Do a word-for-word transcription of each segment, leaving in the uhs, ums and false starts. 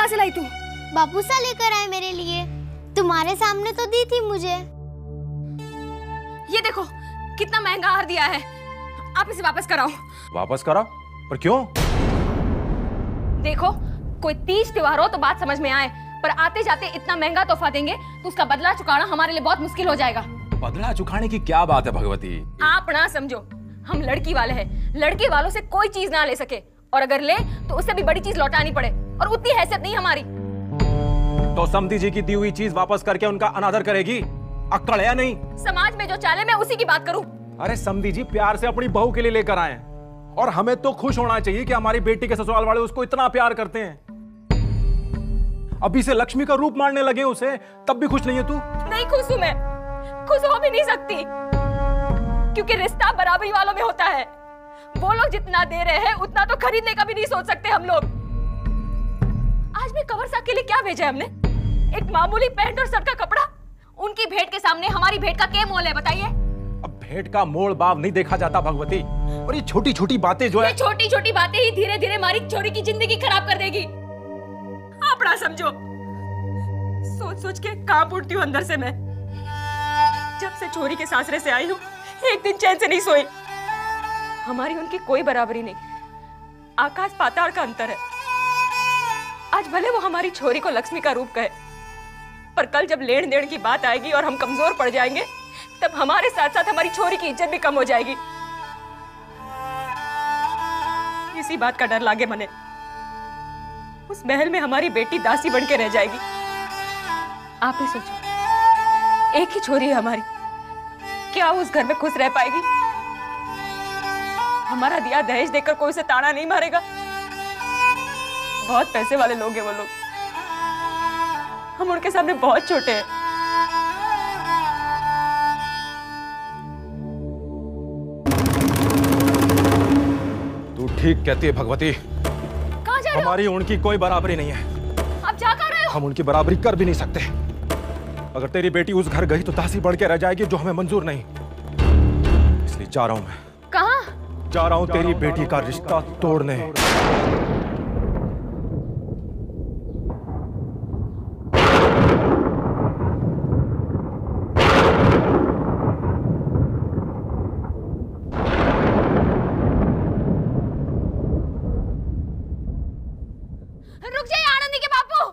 कहाँ से लाई तू? बापू सा लेकर आए मेरे लिए। तुम्हारे सामने तो दी थी मुझे। ये देखो कितना महंगा हार दिया है, आप इसे वापस कराओ। वापस कराओ? पर क्यों? देखो कोई तीज त्योहार हो तो बात समझ में आए, पर आते जाते इतना महंगा तोहफा देंगे तो उसका बदला चुकाना हमारे लिए बहुत मुश्किल हो जाएगा। बदला चुकाने की क्या बात है भगवती? आप ना समझो, हम लड़की वाले हैं, लड़के वालों से कोई चीज ना ले सके, और अगर ले तो उससे भी बड़ी चीज लौटानी पड़े, और उतनी हैसियत नहीं हमारी। तो समधी जी की दी हुई चीज वापस करके उनका अनादर करेगी? अक्कड़ है या नहीं? समाज में जो चाले मैं उसी की बात करूं। अरे समधी जी प्यार से अपनी बहू के लिए लेकर आए, और हमें तो खुश होना चाहिए कि हमारी बेटी के ससुराल वाले उसको इतना प्यार करते हैं। अभी से लक्ष्मी का रूप मारने लगे उसे, तब भी खुश नहीं है तू? नहीं खुश हूं मैं, खुश हो भी नहीं सकती, क्योंकि रिश्ता बराबरी वालों में होता है। वो लोग जितना दे रहे हैं उतना तो खरीदने का भी नहीं सोच सकते हम लोग। आज भी कंवर साहब के लिए क्या भेजा है हमने? एक मामूली पैंट और शर्ट का कपड़ा। उनकी भेंट के सामने हमारी भेंट का क्या मोल है बताइए? अब भेंट का मोल भाव नहीं देखा जाता भगवती, और ये छोटी छोटी बातें जो है, ये छोटी छोटी बातें ही धीरे धीरे हमारी छोरी की जिंदगी खराब कर देगी। आप ना समझो, सोच सोच के कांप उठती हूँ अंदर से मैं। जब से छोरी के सासरे से आई हूँ एक दिन चैन से नहीं सोई। हमारी उनकी कोई बराबरी नहीं, आकाश पाताल का अंतर है। आज भले वो हमारी छोरी को लक्ष्मी का रूप कहे, पर कल जब लेन देन की बात आएगी और हम कमजोर पड़ जाएंगे, तब हमारे साथ साथ हमारी छोरी की इज्जत भी कम हो जाएगी। इसी बात का डर लागे मने। उस महल में हमारी बेटी दासी बन के रह जाएगी। आप ही सोचो, एक ही छोरी है हमारी, क्या उस घर में खुश रह पाएगी? हमारा दिया दहेज देकर कोई उसे ताना नहीं मारेगा। बहुत पैसे वाले लोग हैं वो लोग, हम उनके सामने बहुत छोटे हैं। तू ठीक कहती है भगवती। कहाँ जा रहे हो? हमारी उनकी कोई बराबरी नहीं है। आप जा कर रहे हो? हम उनकी बराबरी कर भी नहीं सकते। अगर तेरी बेटी उस घर गई तो दासी बढ़ के रह जाएगी, जो हमें मंजूर नहीं। इसलिए जा रहा हूं मैं। कहाँ जा रहा हूं? तेरी बेटी का रिश्ता तोड़ने। रुक जाइए आनंदी के बापू।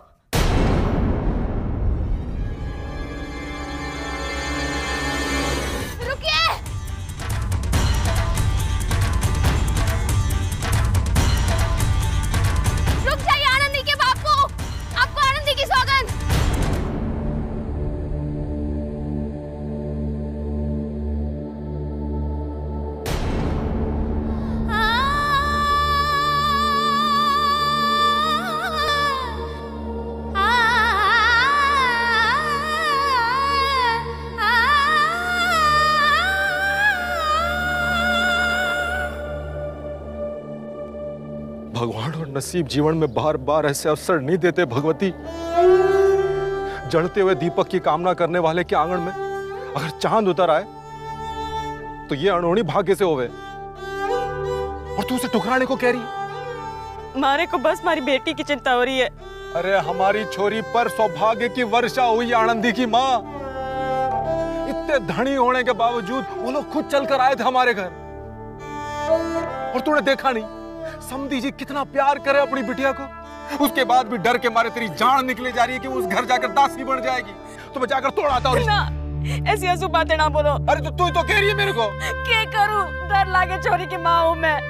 रुकिए। रुक जाइए आनंदी के बापू, आपको आनंदी की सौगंध। भगवान और नसीब जीवन में बार बार ऐसे अवसर नहीं देते भगवती। जलते हुए दीपक की कामना करने वाले के आंगन में अगर चांद उतर आए तो ये अनहोनी भाग्य से होवे, और तू उसे ठुकराने को कह रही है? मारे को बस हमारी बेटी की चिंता हो रही है। अरे हमारी छोरी पर सौभाग्य की वर्षा हुई आनंदी की माँ। इतने धनी होने के बावजूद वो लोग खुद चलकर आए थे हमारे घर, और तूने देखा नहीं समधी जी कितना प्यार करे अपनी बिटिया को। उसके बाद भी डर के मारे तेरी जान निकले जा रही है कि वो उस घर जाकर दासी बन जाएगी, तो मैं जाकर तोड़ आता हूँ। ना ऐसी आंसू बातें ना बोलो। अरे तो तू तो कह रही है मेरे को। क्या करूं, डर लागे छोरी की माँ हूं मैं।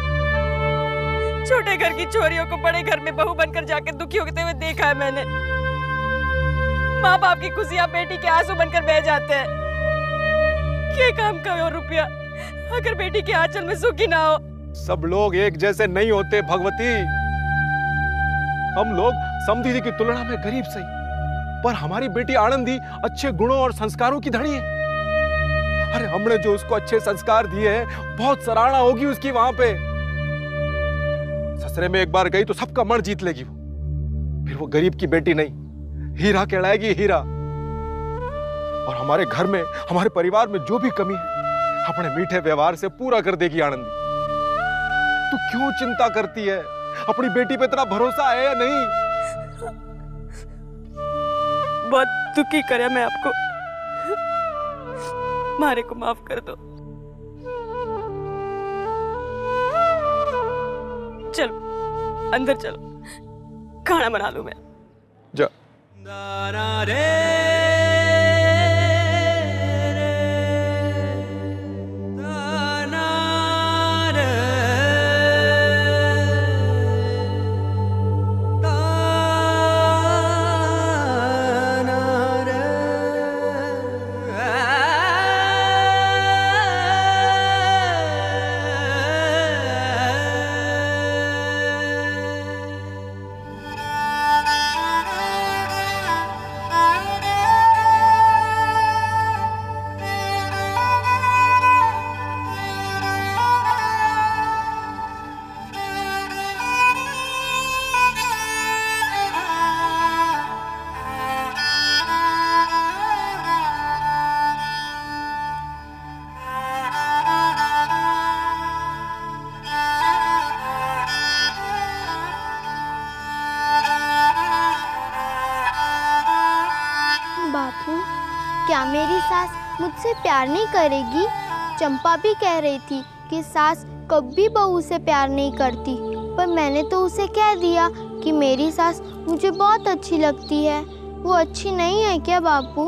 छोटे घर की छोरियों को बड़े घर में बहू बनकर जाकर दुखी होते हुए देखा है मैंने। माँ बाप की खुशियां बेटी के आंसू बनकर बह जाते हैं। क्या काम का हो रुपया अगर बेटी के आंचल में सुखी ना हो? सब लोग एक जैसे नहीं होते भगवती। हम लोग समधी जी की तुलना में गरीब सही, पर हमारी बेटी आनंदी अच्छे गुणों और संस्कारों की धनी है। अरे हमने जो उसको अच्छे संस्कार दिए हैं, बहुत सराहना होगी उसकी वहां पे। ससुरे में एक बार गई तो सबका मन जीत लेगी वो। फिर वो गरीब की बेटी नहीं, हीरा कहलाएगी, हीरा। और हमारे घर में, हमारे परिवार में जो भी कमी है, अपने मीठे व्यवहार से पूरा कर देगी आनंदी। तू क्यों चिंता करती है? अपनी बेटी पे इतना भरोसा है या नहीं? बहुत दुखी करे मैं आपको। मारे को माफ कर दो। चलो अंदर चलो, खाना बना लूं मैं। जा। बापू, क्या मेरी सास मुझसे प्यार नहीं करेगी? चंपा भी कह रही थी कि सास कभी बहू से प्यार नहीं करती, पर मैंने तो उसे कह दिया कि मेरी सास मुझे बहुत अच्छी लगती है। वो अच्छी नहीं है क्या बापू?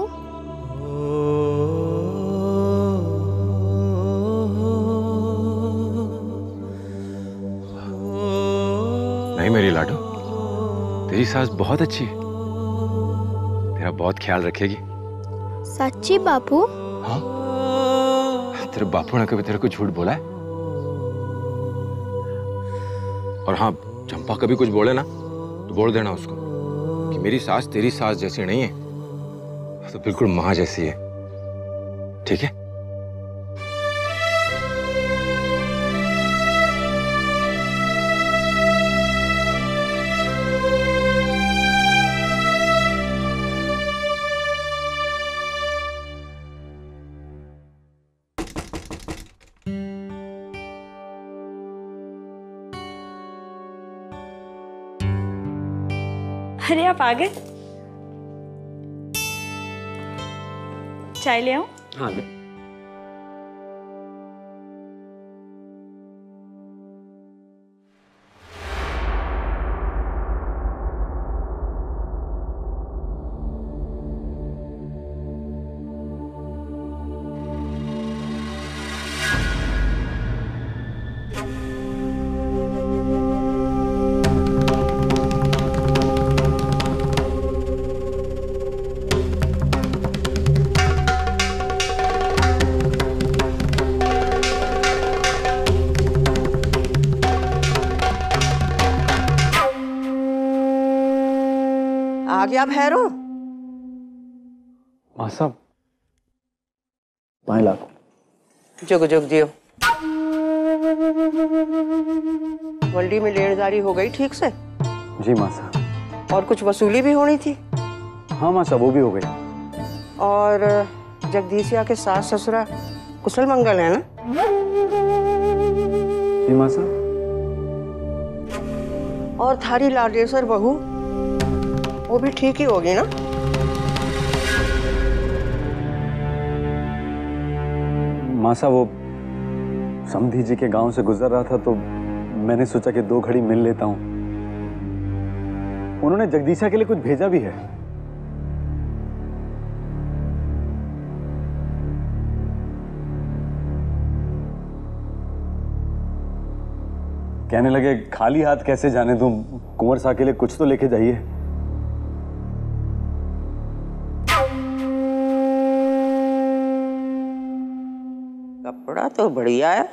नहीं मेरी लाडो, तेरी सास बहुत अच्छी है, तेरा बहुत ख्याल रखेगी। सच्ची बापू? हाँ, तेरे बापू ने कभी तेरे को झूठ बोला है? और हाँ, चंपा कभी कुछ बोले ना तो बोल देना उसको कि मेरी सास तेरी सास जैसी नहीं है, तो बिल्कुल माँ जैसी है, ठीक है? अरे आप आ गए, चाय ले आऊं? हाँ ले। आ गया भैरो? माँ साहब, पाँच लाख। जुग जुग जियो। मंडी में लेनदारी हो गई ठीक से? जी माँ साहब। और कुछ वसूली भी होनी थी? हाँ माँ साहब, वो भी हो गई। और जगदीशिया के सास ससुरा कुशल मंगल है ना? जी माँ साहब। और थारी लाडेसर बहू वो भी ठीक ही होगी ना? माँ साहब, वो समधी जी के गांव से गुजर रहा था तो मैंने सोचा कि दो घड़ी मिल लेता हूँ। उन्होंने जगदीशा के लिए कुछ भेजा भी है। कहने लगे खाली हाथ कैसे जाने दूं, कुंवर साहब के लिए कुछ तो लेके जाइए। कपड़ा तो बढ़िया है,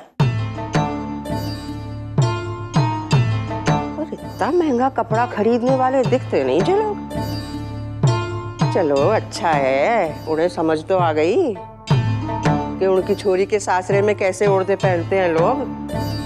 और इतना महंगा कपड़ा खरीदने वाले दिखते नहीं जो लोग। चलो अच्छा है, उन्हें समझ तो आ गई कि उनकी छोरी के सासरे में कैसे ओढ़ते पहनते हैं लोग।